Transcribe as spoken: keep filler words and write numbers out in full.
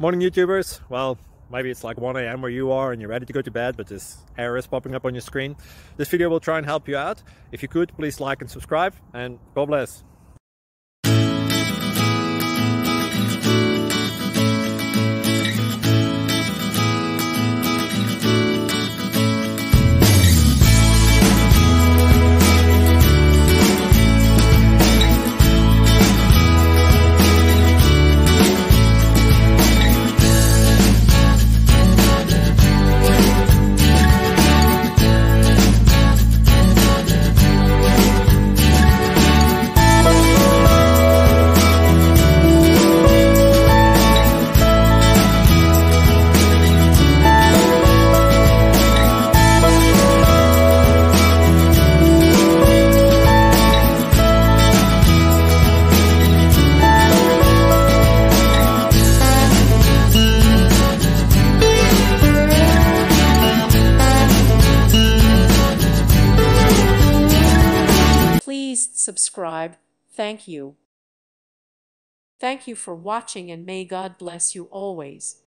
Morning YouTubers. Well, maybe it's like one A M where you are and you're ready to go to bed, but this error is popping up on your screen. This video will try and help you out. If you could, please like and subscribe, and God bless. Please subscribe. Thank you. Thank you for watching, and may God bless you always.